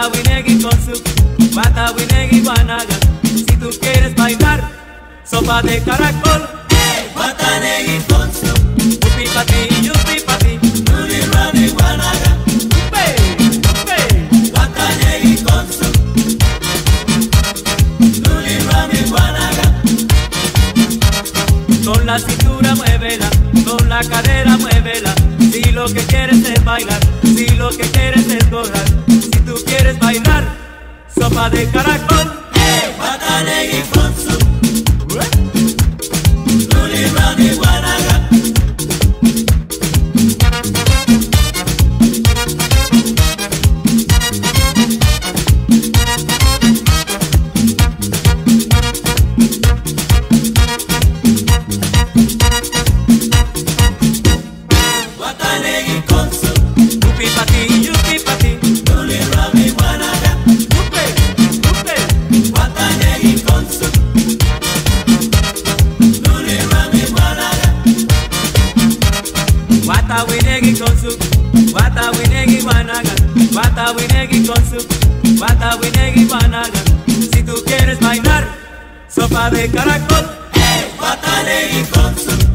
Watawinegui con su Watawinegui guanaga. Si tú quieres bailar sopa de caracol, Watanegui con su yupi pa ti, yupi pa ti. Nuli Rami guanaga. Watanegui con su Nuli Rami guanaga. Con la cintura muévela, con la cadera muévela. Si lo que quieres es bailar, si lo que quieres es gozar. Si tú quieres bailar sopa de caracol, Watanegui con su Nuli Rami guanaga. Watanegui con su yupi pa ti, yupi pa ti. Nuli Rami guanaga. Watanegui con su Nuli Rami guanaga. Watawinegui con su Watawinegui guanaga. Watawinegui con su Watawinegui guanaga. Si tú quieres bailar sopa de caracol, Watanegui con su